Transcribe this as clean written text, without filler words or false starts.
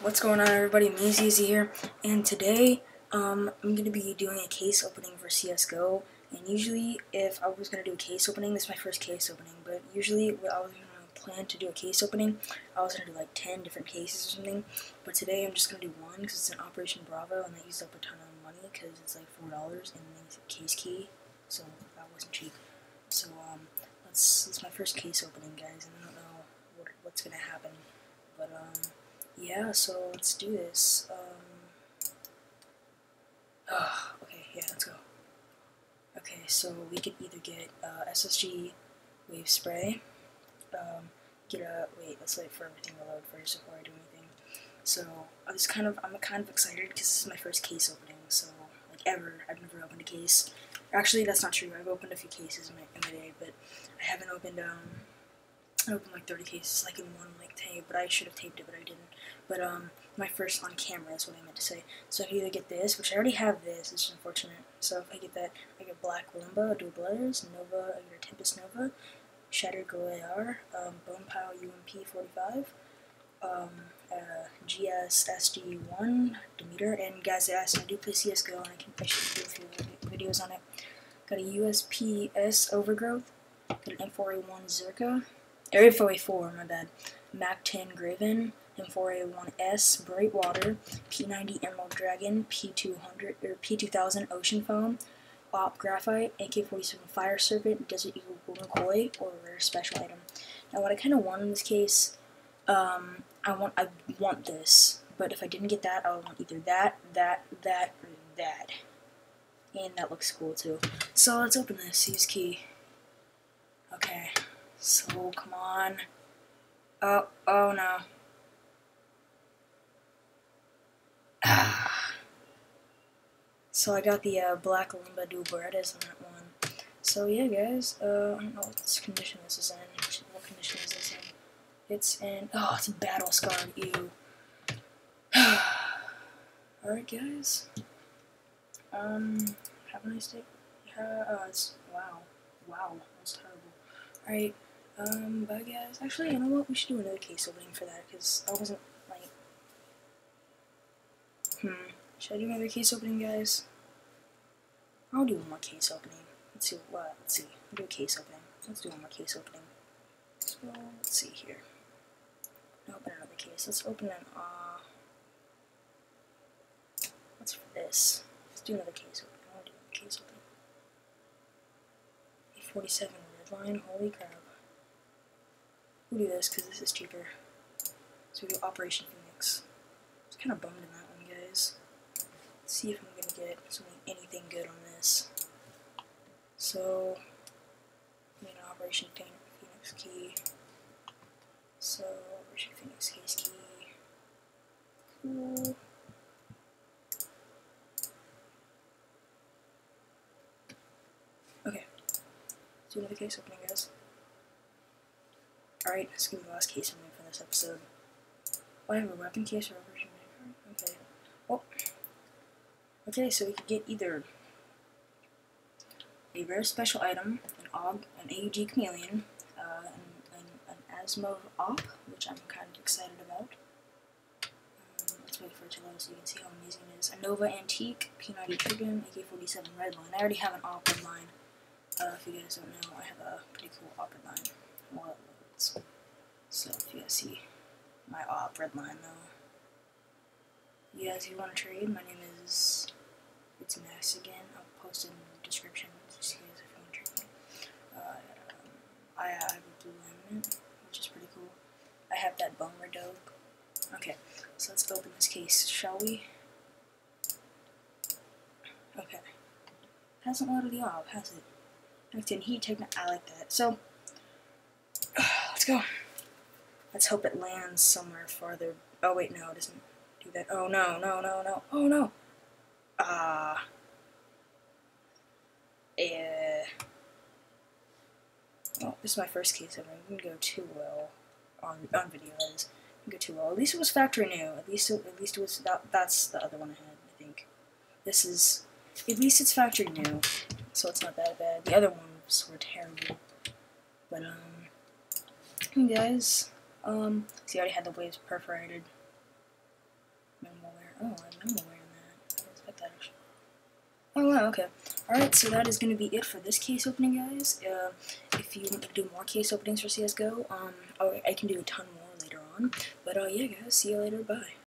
What's going on, everybody? Easy here, and today I'm going to be doing a case opening for CSGO. And usually, if I was going to do a case opening, this is my first case opening, but usually when I was going to plan to do a case opening, I was going to do like 10 different cases or something. But today I'm just going to do one because it's an Operation Bravo, and that used up a ton of money because it's like $4 and then it's a case key, so that wasn't cheap. So this is my first case opening, guys, and I don't know what's going to happen, but yeah, so let's do this. Okay, yeah, let's go. Okay, so we could either get SSG wave spray, let's wait for everything to load first before I do anything. So I'm kind of excited because this is my first case opening. So like ever, I've never opened a case. Actually, that's not true. I've opened a few cases in my day, but I haven't opened I opened like 30 cases like in one like tape, but I should have taped it, but I didn't. But my first on camera is what I meant to say. So I can either get this, which I already have this, it's unfortunate. So if I get that, I get Black Limba, Dual Bloods, Nova, I get a Tempest Nova, Shattered Glow AR, Bone Pow UMP 45, GS SG1, Demeter, and guys, I do play CSGO, and I should do a few videos on it. Got a USPS Overgrowth, got an M4A1 Zerka, M4A4, my bad, MAC-10 Graven, M4A1S Bright Water, P90 Emerald Dragon, P200 or P2000 Ocean Foam, Op Graphite, AK-47 Fire Serpent, Desert Eagle Golden Koi, or a rare special item. Now, what I kind of want in this case, I want this, but if I didn't get that, I would want either that, or that, and that looks cool too. So let's open this. Use key. Okay. So come on. Oh no. So I got the Black Limba Dual Berettas on that one. So yeah, guys, I don't know what condition this is in. What condition is this in? It's in, it's a battle scarred, ew. Alright, guys. Have a nice day. Wow, that's terrible. Alright, bye, guys. Actually, you know what? We should do another case opening for that, because I wasn't, like, should I do another case opening, guys? I'll do one more case opening. Let's see. I'll do a case opening. Let's do one more case opening. So, let's see here. Open another case. Let's open an, what's for this? Let's do another case opening. I want to do another case opening. A 47 Redline, holy crap. We'll do this because this is cheaper. So we do Operation Phoenix. I was kind of bummed in that one, guys. Let's see if I'm going to get anything good on this. So, I'm going to Operation Phoenix key. So, Operation Phoenix case key. Cool. Okay. Let's do another case opening, guys. Alright, let's give the last case opening for this episode. Oh, I have a weapon case or Operation Phoenix. Okay. Oh. Okay, so we could get either a rare special item, an AUG Chameleon, an Asmov Op, which I'm kind of excited about. Let's wait for it to load so you can see how amazing it is. A Nova Antique, P90 Trigger, AK-47 Redline. I already have an Op Redline. If you guys don't know, I have a pretty cool Op Redline while it loads. So if you guys see my Op Redline though. You guys who want to trade, my name is ItzMaxAgain. I'll post it in the description just in case if you want to trade me. I have a blue laminate, which is pretty cool. I have that bummer dope. Okay, so let's open this case, shall we? Okay. Hasn't loaded the op, has it? Actin heat technique. I like that. So let's go. Let's hope it lands somewhere farther. Oh wait, no, it doesn't do that. Oh no. Oh no. Yeah. Well, this is my first case ever. It didn't go too well on video. That is, it didn't go too well. At least it was factory new. At least it was that's the other one I had. I think this is at least it's factory new, so it's not that bad. The other ones were terrible. But guys, see, I already had the waves perforated. Minimal wear. Oh, I have minimal wear in that. I didn't expect that actually. Oh wow, okay. Alright, so that is going to be it for this case opening, guys. If you want to do more case openings for CSGO, I can do a ton more later on. But yeah, guys, see you later, bye.